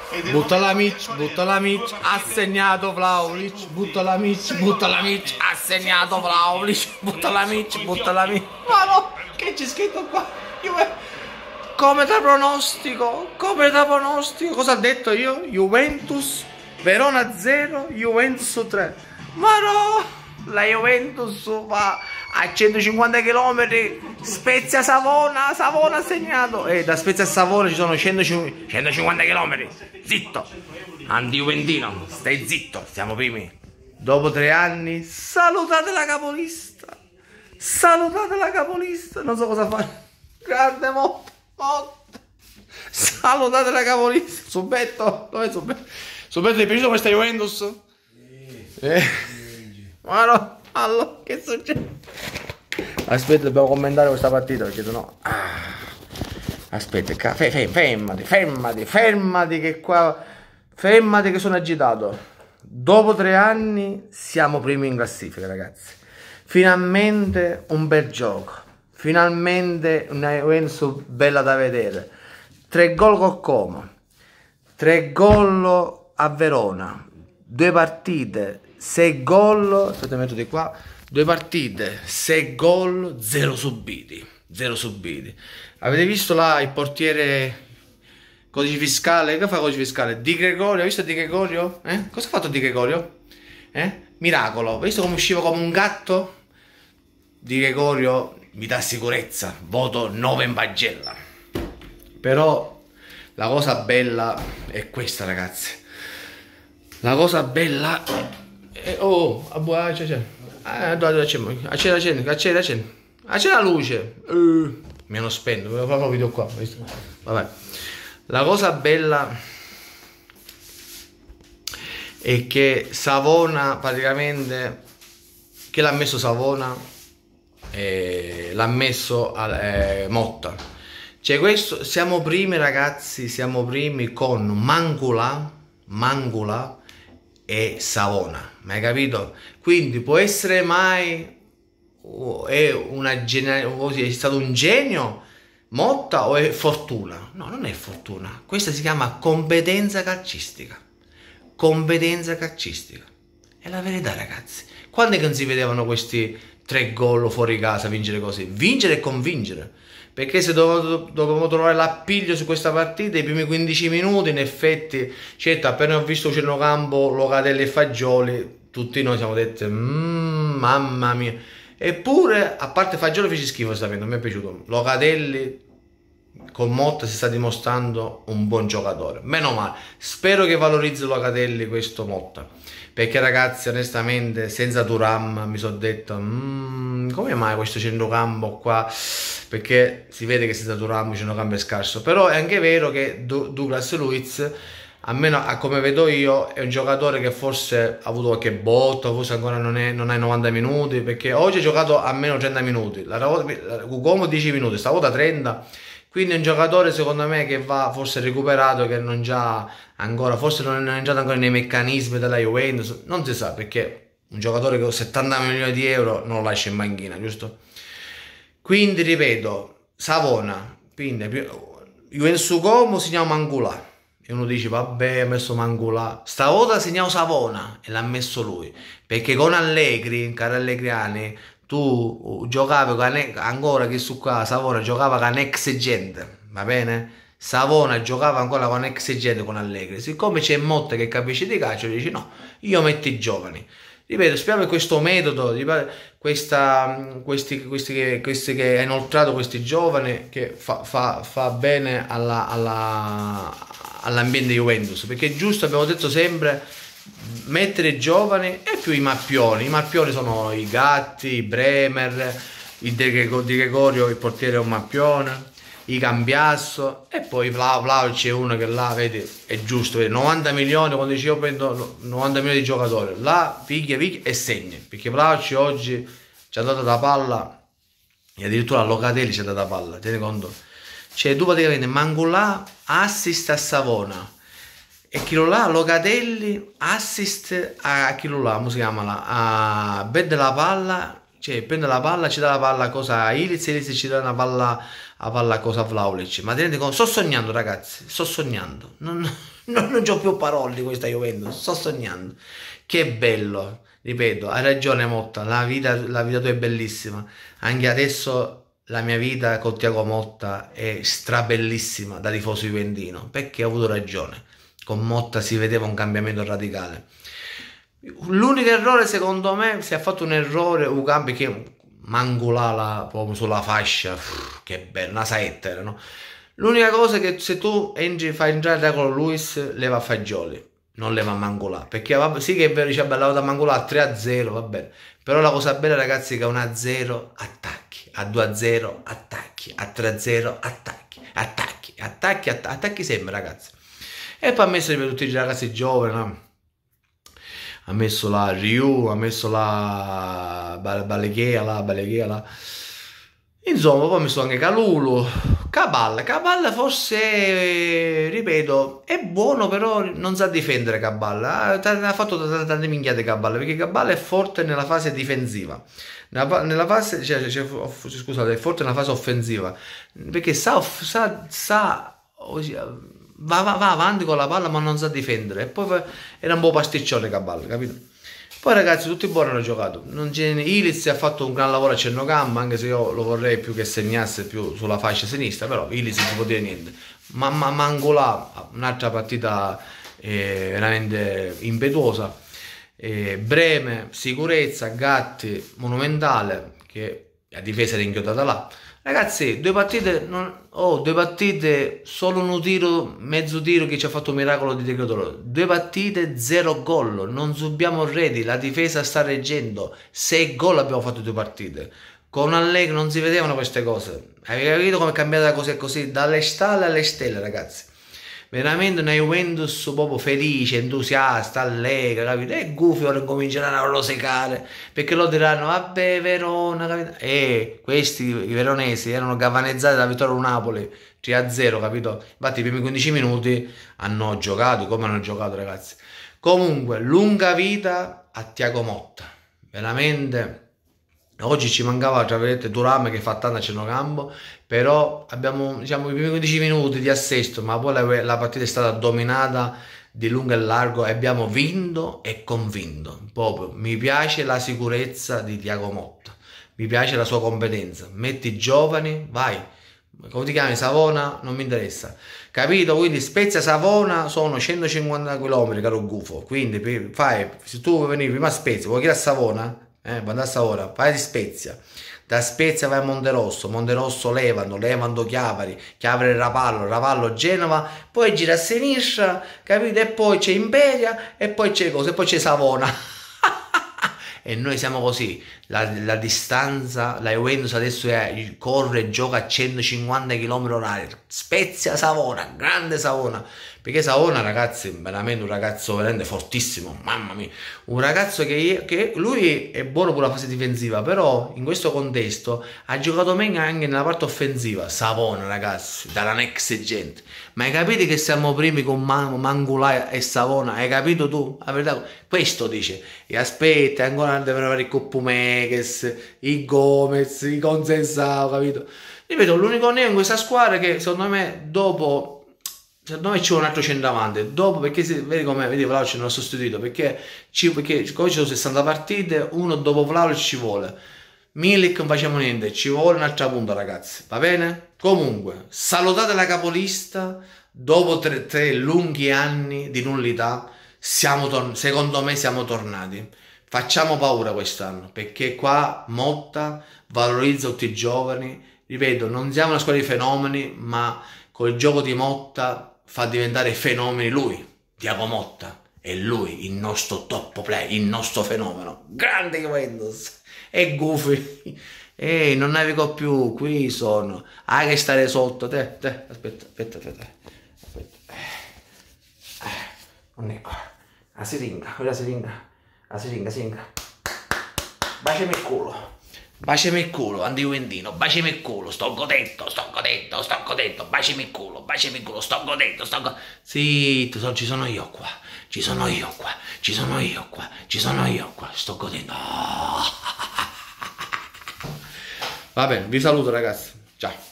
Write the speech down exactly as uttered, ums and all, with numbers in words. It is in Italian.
Butta la Mic, butta la Mic, ha segnato Vlahovic, butta la Mic, butta la Mic, ha segnato Vlahovic, butta la Mic, butta la Mic. Ma no, che c'è scritto qua? Juve... Come da pronostico, come da pronostico, cosa ho detto io? Juventus, Verona zero, Juventus tre. Ma no, la Juventus va a centocinquanta chilometri, Spezia Savona, Savona ha segnato. E da Spezia a Savona ci sono centocinquanta chilometri. Zitto, anti-juventino, stai zitto, siamo primi. Dopo tre anni, salutate la capolista. Salutate la capolista, non so cosa fare. Grande motta, motta. Salutate la capolista. Subetto, dov'è Subetto? Subetto, ti è piaciuto questa Juventus? Sì. Eh. Ma no. Allora, che succede? Aspetta, dobbiamo commentare questa partita perché sennò... Ah. Aspetta, fe, fe, fermati, fermati, fermati che qua... Fermati che sono agitato. Dopo tre anni siamo primi in classifica, ragazzi. Finalmente un bel gioco. Finalmente una Juventus bella da vedere. Tre gol con Como. Tre gol a Verona. Due partite. Sei gol, aspetta, metto di qua, due partite, sei gol, zero subiti, zero subiti. Avete visto là il portiere codice fiscale? Che fa codice fiscale? Di Gregorio, hai visto Di Gregorio? Eh? Cosa ha fatto Di Gregorio? Eh? Miracolo, hai visto come usciva come un gatto? Di Gregorio mi dà sicurezza, voto nove in pagella. Però la cosa bella è questa, ragazzi. La cosa bella... Eh, oh, a buona, c'è, c'è. Eh, dove c'è? Accende, accende, accende, accende. Accende la luce. Uh, mi hanno spento, volevo fare un video qua. Visto? Vabbè. La cosa bella è che Savona, praticamente, che l'ha messo Savona, eh, l'ha messo a, eh, Motta. Cioè questo, siamo primi, ragazzi, siamo primi con Mangula, Mangula e Savona, mai capito? Quindi può essere mai oh, è, una oh, è stato un genio Motta o è fortuna? No, non è fortuna, questa si chiama competenza calcistica. Competenza calcistica è la verità, ragazzi. Quando è che non si vedevano questi tre gol fuori casa, vincere così? Vincere e convincere. Perché se dovevamo trovare l'appiglio su questa partita, i primi quindici minuti, in effetti, certo, appena ho visto centrocampo, Locatelli e Fagioli, tutti noi siamo detti, mmm, mamma mia. Eppure, a parte Fagioli fece schifo, sapendo, mi è piaciuto. Locatelli con Motta si sta dimostrando un buon giocatore. Meno male. Spero che valorizzi Locatelli questo Motta. Perché, ragazzi, onestamente, senza Thuram mi sono detto, mmm, come mai questo centrocampo qua? Perché si vede che senza Thuram il centrocampo è scarso. Però è anche vero che Douglas Luiz, almeno a come vedo io, è un giocatore che forse ha avuto qualche botta, forse ancora non, è, non ha i novanta minuti, perché oggi ha giocato almeno trenta minuti, la Como dieci minuti, stavolta trenta. Quindi è un giocatore, secondo me, che va forse recuperato, che non già ancora, forse non è entrato ancora nei meccanismi della Juventus, non si sa, perché un giocatore che con settanta milioni di euro non lo lascia in banchina, giusto? Quindi, ripeto, Savona, quindi Juventus Como segniamo Mangulà. E uno dice, vabbè, ha messo Mangulà. Stavolta segniamo Savona e l'ha messo lui. Perché con Allegri, caro Allegriani, tu giocavi con, ancora che su qua Savona giocava con ex gente, va bene? Savona giocava ancora con ex gente con Allegri. Siccome c'è Motta che capisce di calcio, dice no, io metto i giovani. Ripeto, speriamo che questo metodo, questa, questi, questi, questi che ha inoltrato questi giovani, che fa, fa, fa bene alla, alla, all'ambiente Juventus, perché è giusto, abbiamo detto sempre, mettere i giovani e più i mappioni. I mappioni sono i Gatti, i Bremer, il Di Gregorio, il portiere è un mappione, i Cambiasso, e poi Vlahovic c'è uno che là, vedi, è giusto, vedi, novanta milioni, quando dice io prendo novanta milioni di giocatori, là piglia, piglia e segna, perché Vlahovic oggi ci ha dato la palla, e addirittura a Locatelli ci ha dato la palla, tieni conto? Cioè tu praticamente Mangulà, assist a Savona, e chi lo là, Locatelli, assist a chi lo là, come si chiama là, a Bed la palla, cioè prende la palla, ci dà la palla cosa a Ilic, Ilic ci dà una palla, la palla cosa a Vlahovic. Ma ti rendi conto? Sto sognando, ragazzi, sto sognando. Non, non, non ho più parole di questa Juventus, sto sognando. Che bello, ripeto, hai ragione Motta, la vita, la vita tua è bellissima. Anche adesso la mia vita con Thiago Motta è strabellissima da tifoso juventino, perché ho avuto ragione. Con Motta si vedeva un cambiamento radicale. L'unico errore, secondo me, si è fatto un errore Ugambi che mangolava proprio sulla fascia. Uff, che bello, una saetta era, no? L'unica cosa è che se tu entri, fai entrare Dracolo Luis, leva Fagioli, non leva Mangolà. Perché vabbè, sì che è vero, dice, beh, l'ha da Mangolà a tre a zero, va bene. Però la cosa bella, ragazzi, è che a uno a zero attacchi, a due a zero attacchi, a tre a zero attacchi, attacchi, attacchi, attacchi, attacchi sempre, ragazzi. E poi ha messo per tutti i ragazzi giovani, no? Ha messo la Ryu, ha messo la Baleghea, la Baleghea, insomma, poi ha messo anche Calulu, Caballa. Caballa forse, ripeto, è buono, però non sa difendere Caballa. Ha fatto tante minchiate Caballa, perché Caballa è forte nella fase difensiva. Nella, nella fase, cioè, cioè, scusate, è forte nella fase offensiva, perché sa, sa, sa Va, va, va avanti con la palla ma non sa difendere, e poi era un po' pasticcione Caballa, capito? Poi ragazzi tutti buoni hanno giocato, Ilic ha fatto un gran lavoro a centrocampo, anche se io lo vorrei più che segnasse più sulla fascia sinistra, però Ilic non si può dire niente. Ma, ma Mangolà, un'altra partita eh, veramente impetuosa, eh, Breme, sicurezza, Gatti, monumentale, che la difesa era inchiodata là. Ragazzi, due partite, non, oh, due partite, solo un tiro, mezzo tiro che ci ha fatto un miracolo di Decretore. Due partite, zero gol, non subiamo reti, la difesa sta reggendo. Sei gol abbiamo fatto due partite. Con Allegri non si vedevano queste cose. Avete capito come è cambiata così e così? Dalle stalle alle stelle, ragazzi. Veramente una Juventus proprio felice, entusiasta, allegra, capito? E gufi ora cominceranno a rosicare, perché lo diranno, vabbè Verona, capito? E questi, i veronesi, erano galvanizzati da vittoria del Napoli, tre a zero, capito? Infatti i primi quindici minuti hanno giocato, come hanno giocato, ragazzi. Comunque, lunga vita a Thiago Motta, veramente. Oggi ci mancava, tra virgolette, Thuram che fa tanto a centrocampo, però abbiamo, diciamo, i primi quindici minuti di assesto, ma poi la, la partita è stata dominata di lungo e largo e abbiamo vinto e convinto. Proprio mi piace la sicurezza di Thiago Motta, mi piace la sua competenza. Metti i giovani, vai. Come ti chiami? Savona? Non mi interessa. Capito? Quindi Spezia Savona sono centocinquanta chilometri, caro gufo. Quindi fai, se tu venivi prima a Spezia, vuoi che a Savona? Eh, vai a Savona, vai di Spezia. Da Spezia vai a Monterosso, Monterosso Levando, Levando Chiavari, Chiavari Rapallo, Rapallo Genova, poi gira a sinistra, capito? E poi c'è Imperia e poi c'è cosa? E poi c'è Savona. E noi siamo così, la, la distanza, la Juventus adesso è, corre e gioca a centocinquanta chilometri orari, Spezia Savona, grande Savona, perché Savona, ragazzi, veramente un ragazzo veramente fortissimo, mamma mia, un ragazzo che, che lui è buono per la fase difensiva, però in questo contesto ha giocato meglio anche nella parte offensiva. Savona, ragazzi, dalla next gente, ma hai capito che siamo primi con Man Mangulà e Savona? Hai capito tu? La verità, questo dice, e aspetta, ancora devono avere i Coppumeches, i Gomez, i Consensao, capito? Ripeto, l'unico neo in questa squadra è che secondo me dopo, secondo me c'è un altro centravanti, dopo, perché si, vedi come, vedi Vlahovic non l'ha sostituito, perché, ci, perché come ci sono sessanta partite, uno dopo Vlahovic ci vuole. Milik non facciamo niente, ci vuole un'altra punta, ragazzi, va bene? Comunque, salutate la capolista, dopo tre, tre lunghi anni di nullità, siamo secondo me siamo tornati. Facciamo paura quest'anno, perché qua Motta valorizza tutti i giovani, ripeto, non siamo una squadra di fenomeni, ma col gioco di Motta fa diventare fenomeni lui, Thiago Motta, è lui il nostro top play, il nostro fenomeno, grande Juventus. E Gufi, ehi, non navigo più, qui sono, hai che stare sotto, te, te, aspetta, aspetta, aspetta, aspetta, eh, non è qua, la siringa, quella siringa, la siringa, siringa, baciami il culo, baciami il culo, anti-juventino, baciami il culo, sto godendo, sto godendo, sto godendo, baciami il culo, baciami il culo, sto godendo, sto godendo, sì, ci sono io qua, ci sono io qua, ci sono io qua, ci sono io qua, sto godendo. Va bene, vi saluto ragazzi, ciao.